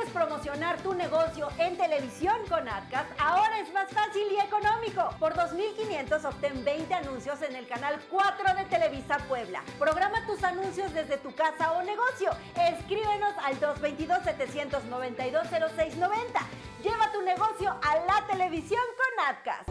promocionar tu negocio en televisión con AdCast? Ahora es más fácil y económico. Por 2,500 obtén 20 anuncios en el canal 4 de Televisa Puebla. Programa tus anuncios desde tu casa o negocio. Escríbenos al 222-792-0690. Lleva tu negocio a la televisión con AdCast.